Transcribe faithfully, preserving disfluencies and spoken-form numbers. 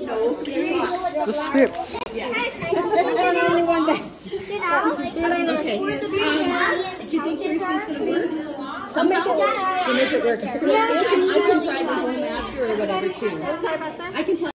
The script. Yeah. Only one day. Okay. Um, do you think Christy's gonna work? Somehow we'll make it work. Listen, I can drive you home after or whatever too. I can.